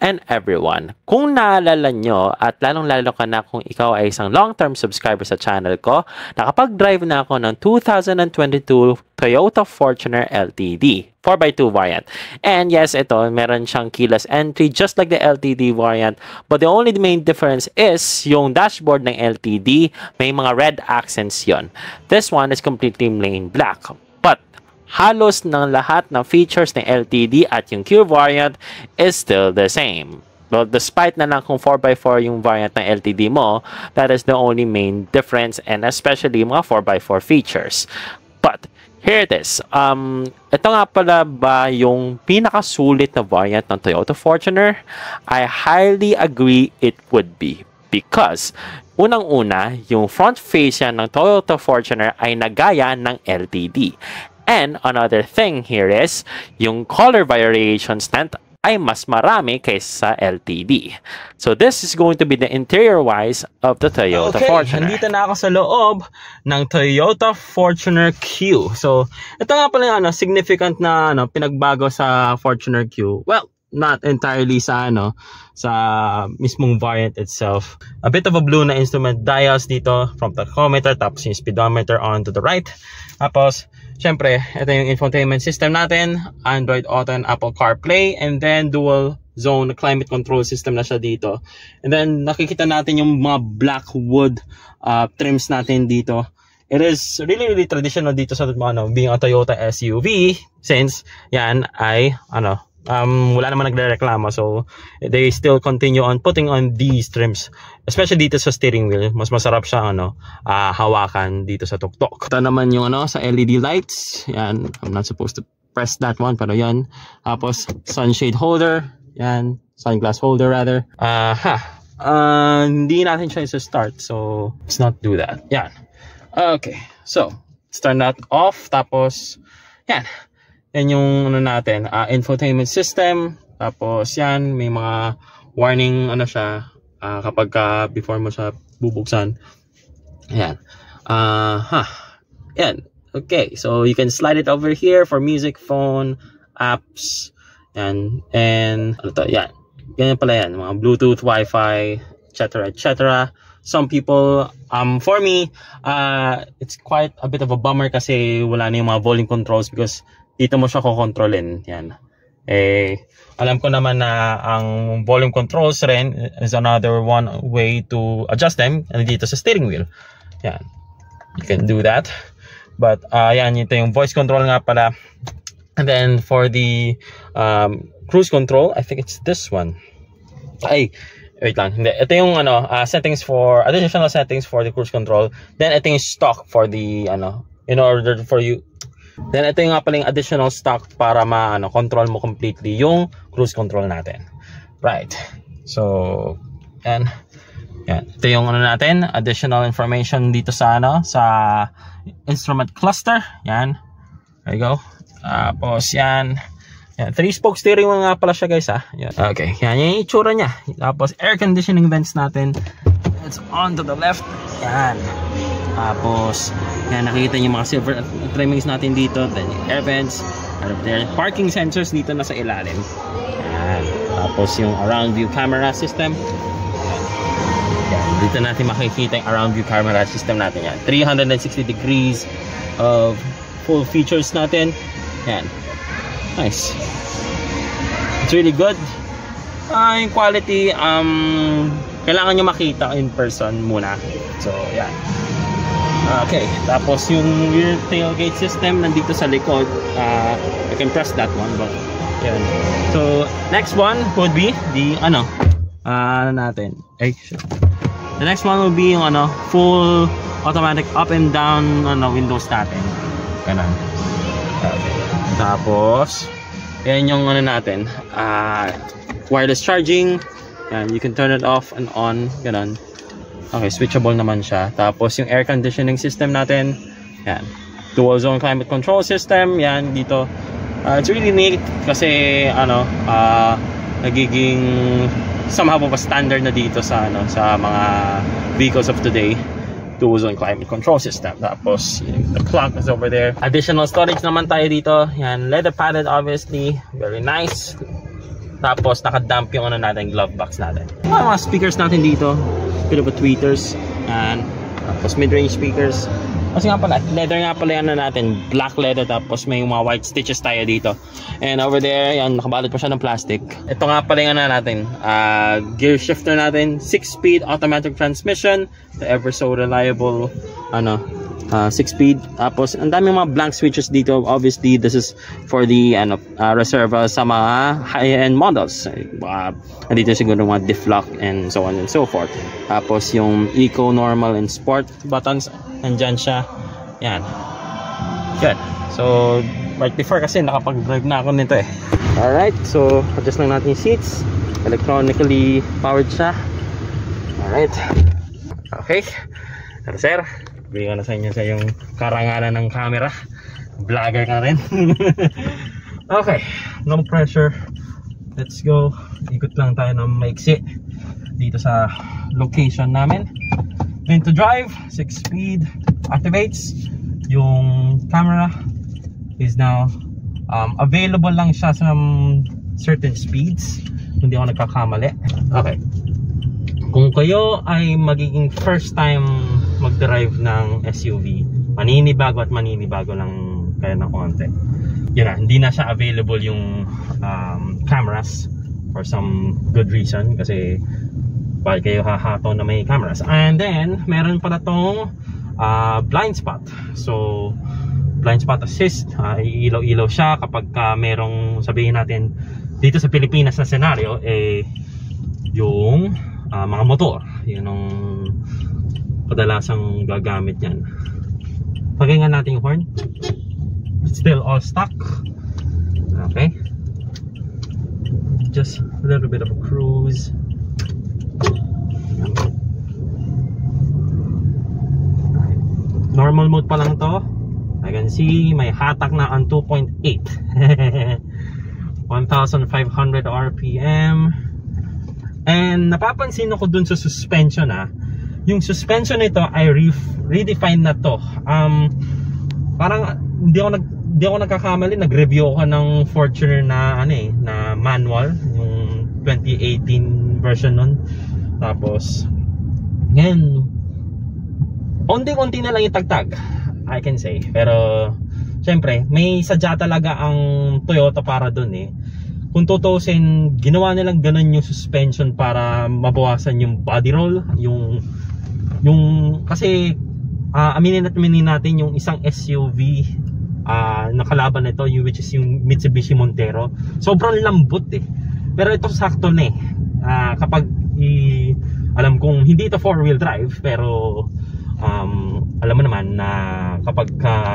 and everyone. Kung naalala nyo at lalong-lalo ka na kung ikaw ay isang long-term subscriber sa channel ko, nakapag-drive na ako ng 2022 Toyota Fortuner LTD 4x2 variant. And yes, ito, meron siyang keyless entry just like the LTD variant, but the only main difference is yung dashboard ng LTD, may mga red accents yon. This one is completely plain black. But halos ng lahat ng features ng LTD at yung Q variant is still the same. Well, despite na lang kung 4x4 yung variant ng LTD mo, that is the only main difference, and especially mga 4x4 features. But here it is. Ito nga pala ba yung pinakasulit na variant ng Toyota Fortuner? I highly agree it would be. Because, unang-una, yung front face yan ng Toyota Fortuner ay nagaya ng LTD. And another thing here is, yung color variations ay mas marami kaysa LTD. So this is going to be the interior wise of the Toyota Fortuner. Nandito na ako sa loob ng Toyota Fortuner Q. So ito nga pala yung significant na pinagbago sa Fortuner Q. Well, not entirely sa sa mismong variant itself. A bit of a blue na instrument dials dito from tachometer, tapos yung speedometer on to the right. Tapos syempre, ito yung infotainment system natin, Android Auto and Apple CarPlay, and then dual zone climate control system na siya dito. And then nakikita natin yung mga black wood trims natin dito. It is really traditional dito sa being a Toyota SUV, since yan ay wala naman nagrereklamo, so they still continue on putting on these trims, especially dito sa steering wheel. Mas masarap siya hawakan dito sa tuktok. Ito naman yung sa LED lights, yan, I'm not supposed to press that one, pero yan. Tapos sunshade holder, yan, sunglass holder rather. Hindi natin siya start, so let's not do that. Yan. Okay, so let's turn that off. Tapos yan, yan yung natin, infotainment system. Tapos yan, may mga warning siya kapag before mo siya bubuksan. Yan. Yan. Okay, so you can slide it over here for music, phone, apps. Yan. And yan. Ganyan pala yan, mga Bluetooth, Wi-Fi, etc. Some people, for me, it's quite a bit of a bummer kasi wala na yung mga volume controls, because dito mo siya kukontrolin. Yan. Alam ko naman na ang volume controls rin is another one way to adjust them dito sa steering wheel. Yan. You can do that. But yan, ito yung voice control nga pala. And then for the cruise control, I think it's this one. Ay, wait lang. Hindi. Ito yung settings for additional settings for the cruise control. Then ito yung stock for the in order for you. Then ito yung nga pala yung additional stock para control mo completely yung cruise control natin. Right. So, yan. Ito yung natin, additional information dito sa sa instrument cluster. Yan. There you go. Tapos yan. 3-spoke steering wheel nga pala siya, guys, Yan. Okay. Yan yung itsura niya. Tapos air conditioning vents natin. It's on to the left. Yan. Tapos yan, nakikita niyo mga silver trimmings natin dito. Then yung air vents, parking sensors dito na sa ilalim. Yan. Tapos yung around view camera system. Yan. Dito natin makikita yung around view camera system natin. Yan. 360 degrees of full features natin. Yan. Nice. It's really good. Yung quality, kailangan nyo makita in person muna. So, yan. Okay, tapos yung rear tailgate system nandito sa likod. I can press that one, but yan. So next one would be the natin. The next one will be yung full automatic up and down windows natin. Ganun. Okay. Tapos yan yung natin. Wireless charging. Yan, you can turn it off and on. Ganun. Okay, switchable naman siya. Tapos yung air conditioning system natin, yan, dual zone climate control system, yan dito. It's really neat kasi nagiging somehow pa standard na dito sa sa mga vehicles of today. Dual zone climate control system. Tapos the clock is over there. Additional storage naman tayo dito. Yan, leather padded, obviously, very nice. Tapos naka-dump yung ano natin, glove box natin. Mga speakers natin dito, bit of a tweeters, and tapos mid-range speakers. Kasi nga pala, leather nga pala yan na natin, black leather, tapos may mga white stitches tayo dito. And over there, yan, nakabalot pa siya ng plastic. Ito nga pala yung ano natin, gear shifter natin, 6-speed automatic transmission, the ever so reliable, 6-speed. Tapos ang daming mga blank switches dito. Obviously this is for the reserva sa mga high-end models. Nandito siguro mga diff lock and so on and so forth. Tapos yung eco, normal and sport buttons, nandyan siya. Yan. Good. So right before kasi nakapag-drive na ako nito eh. Alright, so adjust lang natin yung seats. Electronically powered siya. Alright. Okay. Pero sir, bigyan ko na sa inyo sa yung karangalan ng camera. Vlogger ka rin. Okay, no pressure. Let's go. Ikot lang tayo ng maiksi dito sa location namin. Then to drive, 6-speed activates. Yung camera is now available lang siya sa certain speeds. Hindi ako nagkakamali. Okay. Kung kayo ay magiging first time mag-drive ng SUV, maninibago lang kayo ng konti. Yun na, hindi na siya available yung cameras for some good reason kasi bakit kayo hahato na may cameras. And then meron pala tong blind spot. So blind spot assist, iilaw-ilaw siya kapag merong, sabihin natin dito sa Pilipinas na scenario, yung mga motor, yun ang kadalasang gagamit yan. Pakinggan natin yung horn. It's still all stock. Okay, just a little bit of a cruise. Normal mode pa lang to. I can see may hatak na on 2.8. 1,500 RPM. And napapansin ako dun sa suspension yung suspension nito ay redefine na to. Parang hindi ako nagkakamali, nag-review ako ng Fortuner na na manual, yung 2018 version nun. Tapos ngayon onti-onti na lang itagtag, I can say. Pero syempre may sadya talaga ang Toyota para dun Kung tutusin, ginawa nilang ganun yung suspension para mabawasan yung body roll, yung kasi aminin natin yung isang SUV na kalaban nito, which is yung Mitsubishi Montero. Sobrang lambot pero ito sakto na kapag alam kong hindi ito 4-wheel drive, pero alam mo naman na kapag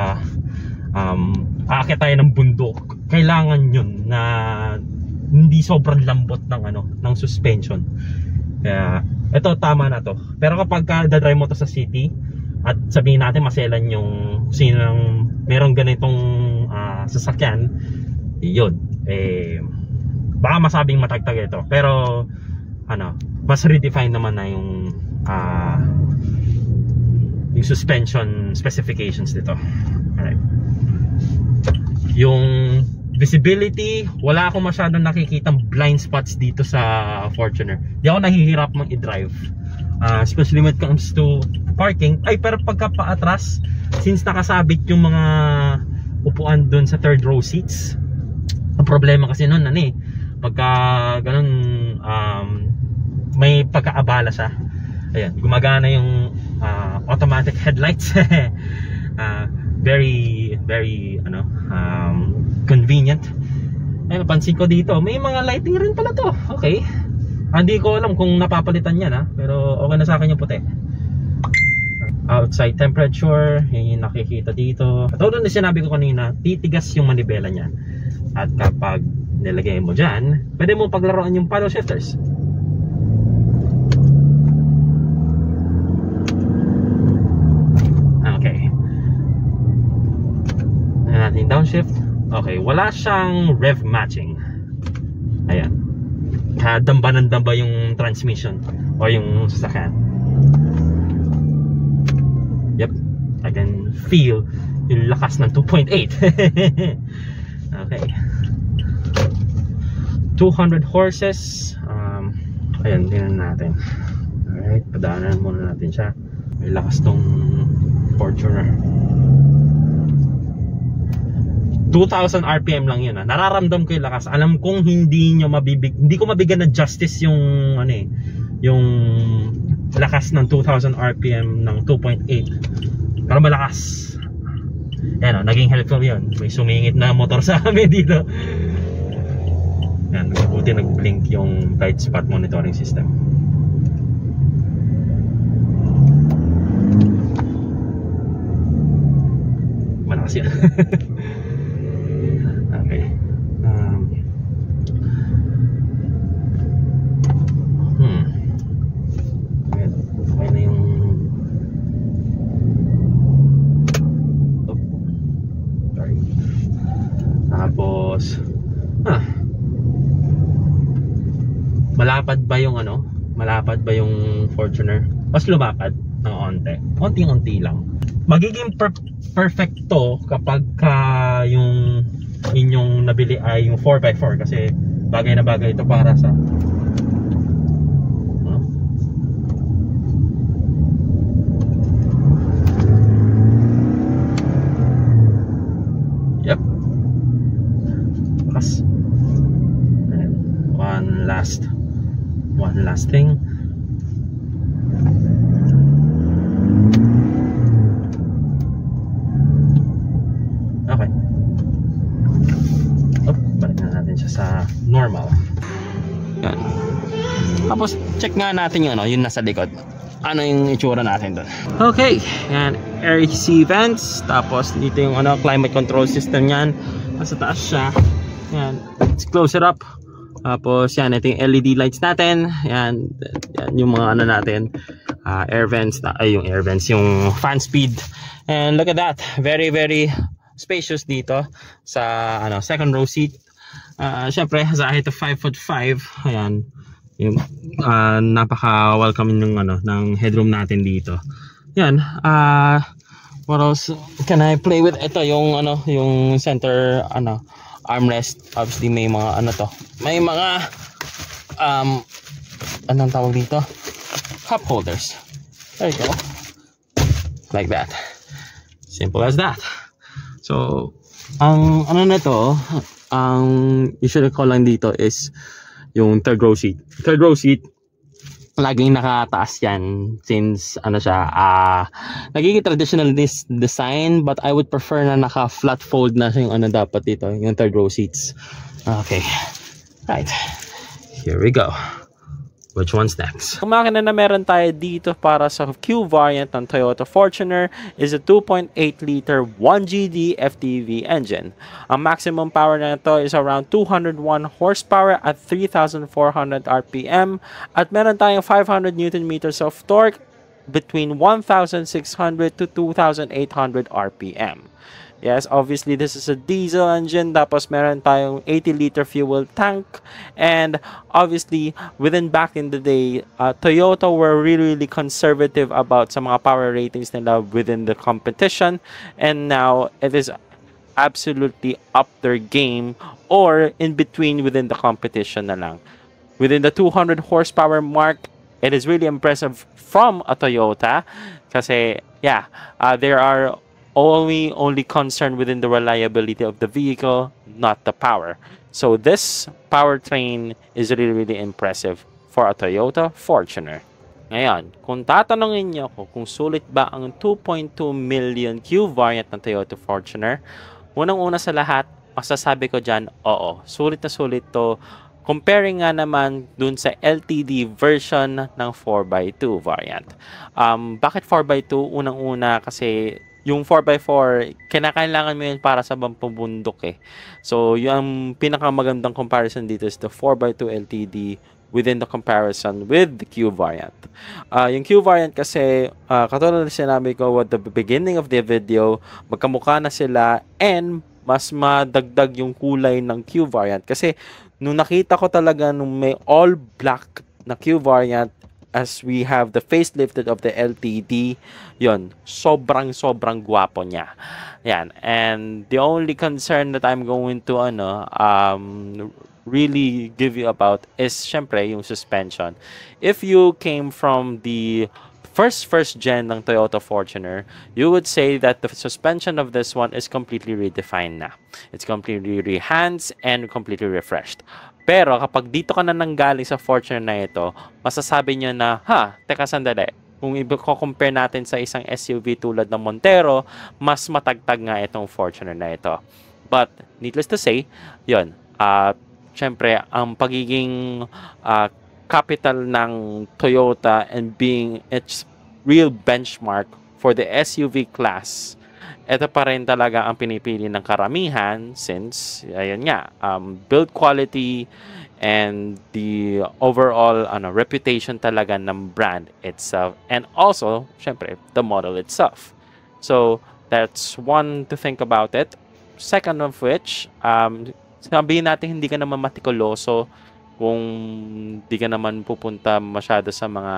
aakyat tayo ng bundok, kailangan yun na hindi sobrang lambot ng suspension. Kaya ito tama na to. Pero kapag dadrive mo to sa city at sabihin natin maselan yung sinong merong ganitong sasakyan, yun baka masabing matagtag ito. Pero mas redefine naman na yung suspension specifications dito. Alright. Yung visibility, wala akong masyadong nakikitang blind spots dito sa Fortuner. Di ako nahihirap mag-i-drive, especially when it comes to parking. Pero pagka paatras, since nakasabit yung mga upuan dun sa third row seats, ang problema kasi nun pagka ganun may pagkaabala siya. Ayan, gumagana yung automatic headlights. Very convenient. Ay, napansin ko dito may mga lighting rin pala to. Okay, hindi ko alam kung napapalitan yan pero okay na sa akin yung puti. Outside temperature, yung nakikita dito. Katulad na sinabi ko kanina, titigas yung manibela niya. At kapag nilagay mo dyan, pwede mo paglaruan yung paddle shifters. Okay, natin downshift. Okay, wala siyang rev matching. Ayan, damba ng damba yung transmission o yung sasakyan. Yep, I can feel yung lakas ng 2.8. Okay, 200 horses. Ayan, tingnan natin. Alright, padaanan muna natin siya. May lakas tong Fortuner. 2,000 RPM lang yun. Nararamdam ko yung lakas. Alam kong hindi ko mabigyan ng justice yung yung lakas ng 2,000 RPM ng 2.8. Pero malakas. Ayan, naging helpful yun. May sumingit na motor sa amin dito. Ayan, buti nag-blink yung blind spot monitoring system. Malakas yan. Okay. Ayan, okay na yung tapos malapad ba yung malapad ba yung Fortuner? Mas lumapad ng onti-unti lang. Magiging perfecto kapag yung inyong nabili ay yung 4x4 kasi bagay na bagay ito para sa one last thing. Okay. Balik na natin siya sa normal. Yan. Tapos check nga natin yung nasa likod. Ano yung itsura natin doon. Okay, yan, AC vents, tapos dito yung climate control system niyan. Nasa taas siya. Yan, let's close it up. Tapos yan, ito yung LED lights natin. Yan yung mga natin, air vents, yung air vents, yung fan speed. And look at that, very very spacious dito sa second row seat. Syempre sa height of 5'5", ayan, yung napaka welcoming ng headroom natin dito. Yan, what else can I play with? Ito yung yung center armrest. Obviously may mga may mga anong tawag dito, cup holders. There you go, like that, simple as that. So ang ang usually ko lang dito is yung third row seat. Laging nakataas yan since nagiging traditional this design, but I would prefer na naka flat fold na yung dapat dito, yung third row seats. Okay, right, here we go. Which one's next? Ang makina na meron tayo dito para sa Q variant ng Toyota Fortuner is a 2.8 liter 1GD FTV engine. Ang maximum power na ito is around 201 horsepower at 3,400 RPM at meron tayong 500 Nm of torque between 1,600 to 2,800 RPM. Yes, obviously this is a diesel engine, tapos meron tayong 80 liter fuel tank, and obviously back in the day, Toyota were really conservative about sa mga power ratings nila within the competition, and now it is absolutely up their game or in between within the competition na lang. Within the 200 horsepower mark, it is really impressive from a Toyota kasi there are only concerned within the reliability of the vehicle, not the power. So this powertrain is really impressive for a Toyota Fortuner. Ngayon, kung tatanungin niyo ako kung sulit ba ang 2.2 million Q variant ng Toyota Fortuner, unang-una sa lahat, masasabi ko dyan, oo, sulit na sulit to. Comparing nga naman dun sa LTD version ng 4x2 variant. Bakit 4x2? Unang-una kasi yung 4x4, kinakailangan mo yun para sa pampabundok So, yung pinakamagandang comparison dito is the 4x2 LTD within the comparison with the Q variant. Yung Q variant kasi, katulad na sinabi ko at the beginning of the video, magkamukha na sila and mas madagdag yung kulay ng Q variant. Kasi, nung nakita ko talaga nung may all black na Q variant, as we have the facelifted of the LTD, yon, sobrang gwapo niya. Yan. And the only concern that I'm going to really give you about is syempre yung suspension. If you came from the first gen ng Toyota Fortuner, you would say that the suspension of this one is completely redefined na. It's completely rehands and completely refreshed. Pero kapag dito ka na nanggaling sa Fortuner na ito, masasabi nyo na, teka sandali, kung i-compare natin sa isang SUV tulad ng Montero, mas matagtag nga itong Fortuner na ito. But, needless to say, yun, syempre, ang pagiging capital ng Toyota and being its real benchmark for the SUV class, ito pa rin talaga ang pinipili ng karamihan since, ayun nga, build quality and the overall reputation talaga ng brand itself. And also, syempre, the model itself. So, that's one to think about it. Second of which, sabihin natin hindi ka naman matikuloso kung di ka naman pupunta masyado sa mga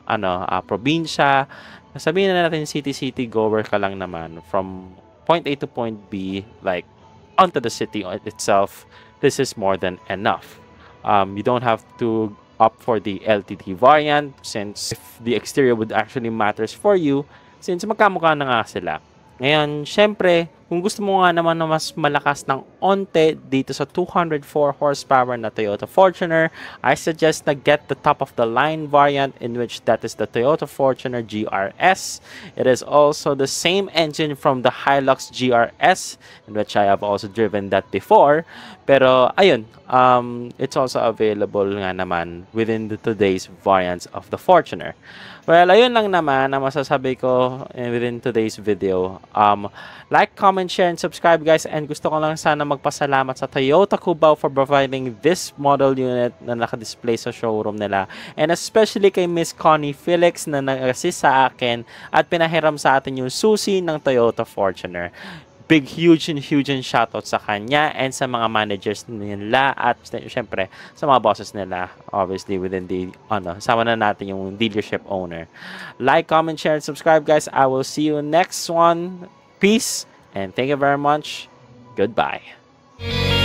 probinsya. Sabihin na natin city goer ka lang naman from point A to point B, like onto the city itself. This is more than enough. You don't have to opt for the LTT variant since if the exterior would actually matters for you since magkamukha na nga sila. Ngayon, syempre, kung gusto mo nga naman na mas malakas ng onte dito sa 204 horsepower na Toyota Fortuner, I suggest na get the top-of-the-line variant in which that is the Toyota Fortuner GRS. It is also the same engine from the Hilux GRS, in which I have also driven that before. Pero, ayun, it's also available nga naman within today's variants of the Fortuner. Well, ayun lang naman na masasabi ko within today's video. Like, comment, share, and subscribe guys. And gusto ko lang sana magpasalamat sa Toyota Cubao for providing this model unit na nakadisplay sa showroom nila. And especially kay Miss Connie Felix na nag-assist sa akin at pinahiram sa atin yung susi ng Toyota Fortuner. Big, huge and shoutout sa kanya and sa mga managers nila at syempre sa mga bosses nila, obviously within the sama na natin yung dealership owner. Like, comment, share, and subscribe guys. I will see you next one. Peace and thank you very much. Goodbye.